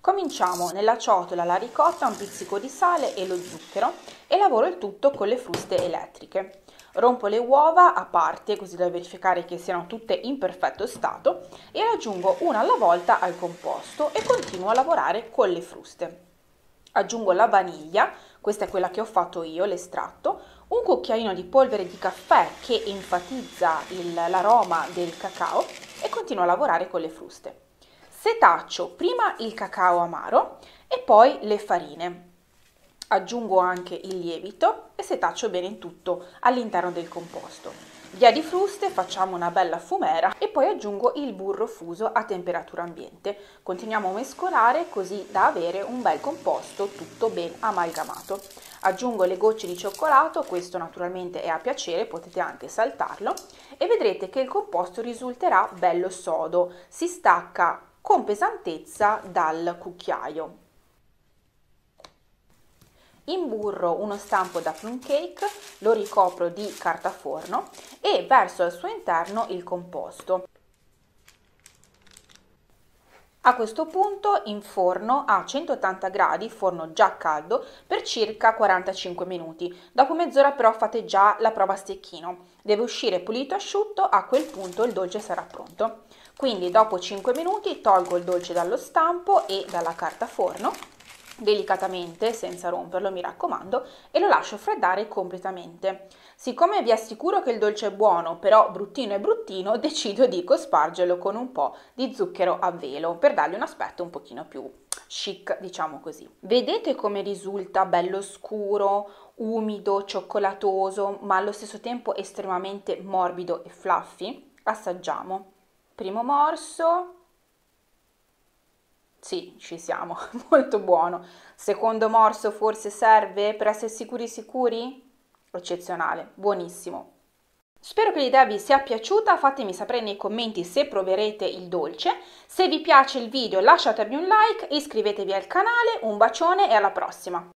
Cominciamo nella ciotola la ricotta, un pizzico di sale e lo zucchero e lavoro il tutto con le fruste elettriche. Rompo le uova a parte così da verificare che siano tutte in perfetto stato e le aggiungo una alla volta al composto e continuo a lavorare con le fruste. Aggiungo la vaniglia, questa è quella che ho fatto io, l'estratto, un cucchiaino di polvere di caffè che enfatizza l'aroma del cacao e continuo a lavorare con le fruste. Setaccio prima il cacao amaro e poi le farine. Aggiungo anche il lievito e setaccio bene in tutto all'interno del composto. Via di fruste, facciamo una bella fumera e poi aggiungo il burro fuso a temperatura ambiente. Continuiamo a mescolare così da avere un bel composto tutto ben amalgamato. Aggiungo le gocce di cioccolato, questo naturalmente è a piacere, potete anche saltarlo e vedrete che il composto risulterà bello sodo, si stacca con pesantezza dal cucchiaio. Imburro uno stampo da plum cake, lo ricopro di carta forno e verso al suo interno il composto. A questo punto inforno a 180 gradi, forno già caldo, per circa 45 minuti. Dopo mezz'ora però fate già la prova a stecchino. Deve uscire pulito e asciutto, a quel punto il dolce sarà pronto. Quindi dopo 5 minuti tolgo il dolce dallo stampo e dalla carta forno, delicatamente, senza romperlo mi raccomando, e lo lascio freddare completamente. Siccome vi assicuro che il dolce è buono, però bruttino è bruttino, decido di cospargerlo con un po' di zucchero a velo per dargli un aspetto un pochino più chic, diciamo così. Vedete come risulta bello scuro, umido, cioccolatoso, ma allo stesso tempo estremamente morbido e fluffy? Assaggiamo. Primo morso. Sì, ci siamo, molto buono. Secondo morso forse serve per essere sicuri? Eccezionale, buonissimo. Spero che l'idea vi sia piaciuta, fatemi sapere nei commenti se proverete il dolce. Se vi piace il video lasciatemi un like, iscrivetevi al canale, un bacione e alla prossima!